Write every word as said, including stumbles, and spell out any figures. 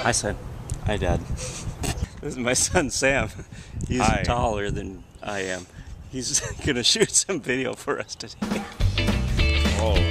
Hi, son. Hi, Dad. This is my son, Sam. He's Hi. taller than I am. He's going to shoot some video for us today. Oh.